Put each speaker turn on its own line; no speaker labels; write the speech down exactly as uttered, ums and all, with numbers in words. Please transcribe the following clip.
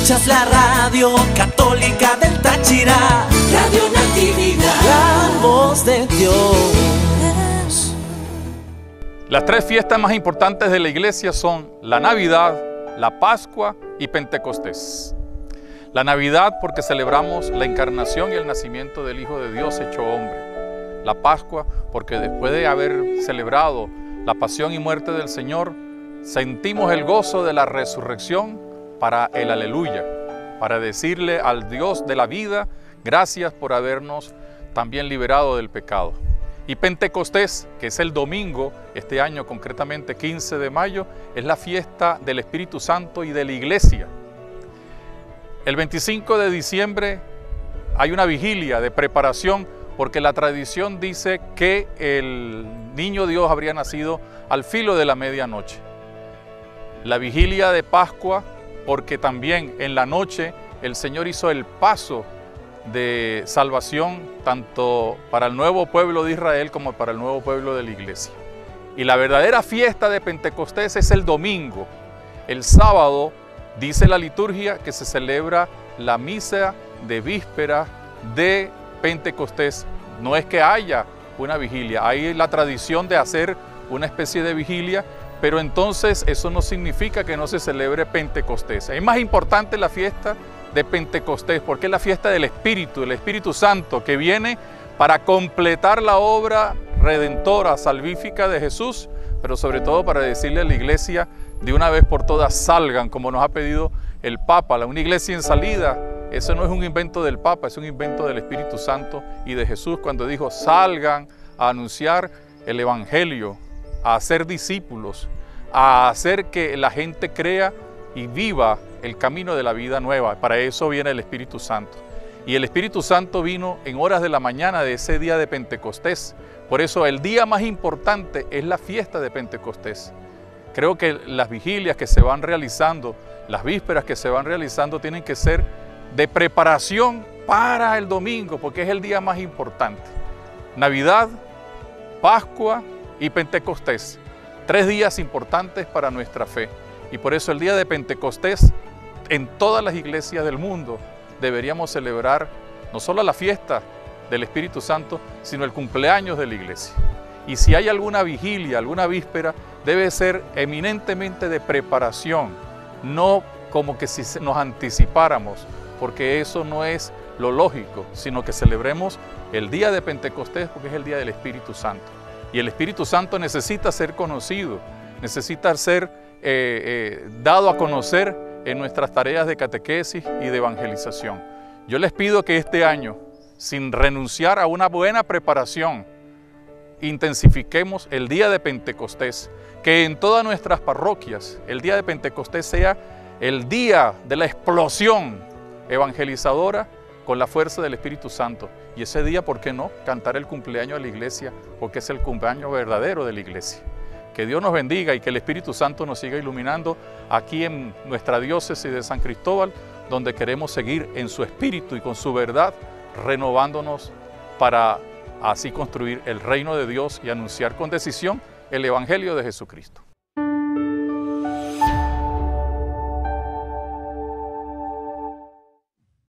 Escuchas la radio católica del Táchira, Radio Natividad, la voz de Dios.
Las tres fiestas más importantes de la iglesia son la Navidad, la Pascua y Pentecostés. La Navidad porque celebramos la encarnación y el nacimiento del Hijo de Dios hecho hombre. La Pascua porque después de haber celebrado la pasión y muerte del Señor, sentimos el gozo de la resurrección para el aleluya, para decirle al Dios de la vida, gracias por habernos también liberado del pecado. Y Pentecostés, que es el domingo, este año concretamente quince de mayo, es la fiesta del Espíritu Santo y de la iglesia. El veinticinco de diciembre hay una vigilia de preparación porque la tradición dice que el niño Dios habría nacido al filo de la medianoche. La vigilia de Pascua porque también en la noche el Señor hizo el paso de salvación tanto para el nuevo pueblo de Israel como para el nuevo pueblo de la iglesia. Y la verdadera fiesta de Pentecostés es el domingo. El sábado dice la liturgia que se celebra la misa de víspera de Pentecostés. No es que haya una vigilia, hay la tradición de hacer una especie de vigilia, pero entonces eso no significa que no se celebre Pentecostés. Es más importante la fiesta de Pentecostés porque es la fiesta del Espíritu, el Espíritu Santo que viene para completar la obra redentora, salvífica de Jesús, pero sobre todo para decirle a la iglesia de una vez por todas salgan, como nos ha pedido el Papa. Una iglesia en salida, eso no es un invento del Papa, es un invento del Espíritu Santo y de Jesús cuando dijo salgan a anunciar el Evangelio, a hacer discípulos, a hacer que la gente crea y viva el camino de la vida nueva. Para eso viene el Espíritu Santo. Y el Espíritu Santo vino en horas de la mañana de ese día de Pentecostés. Por eso el día más importante es la fiesta de Pentecostés. Creo que las vigilias que se van realizando, las vísperas que se van realizando tienen que ser de preparación para el domingo, porque es el día más importante. Navidad, Pascua y Pentecostés. Tres días importantes para nuestra fe. Y por eso el día de Pentecostés, en todas las iglesias del mundo, deberíamos celebrar no solo la fiesta del Espíritu Santo, sino el cumpleaños de la iglesia. Y si hay alguna vigilia, alguna víspera, debe ser eminentemente de preparación, no como que si nos anticipáramos, porque eso no es lo lógico, sino que celebremos el día de Pentecostés porque es el día del Espíritu Santo. Y el Espíritu Santo necesita ser conocido, necesita ser eh, eh, dado a conocer en nuestras tareas de catequesis y de evangelización. Yo les pido que este año, sin renunciar a una buena preparación, intensifiquemos el día de Pentecostés, que en todas nuestras parroquias el día de Pentecostés sea el día de la explosión evangelizadora con la fuerza del Espíritu Santo. Y ese día, ¿por qué no? Cantar el cumpleaños de la iglesia, porque es el cumpleaños verdadero de la iglesia. Que Dios nos bendiga y que el Espíritu Santo nos siga iluminando aquí en nuestra diócesis de San Cristóbal, donde queremos seguir en su espíritu y con su verdad, renovándonos para así construir el reino de Dios y anunciar con decisión el Evangelio de Jesucristo.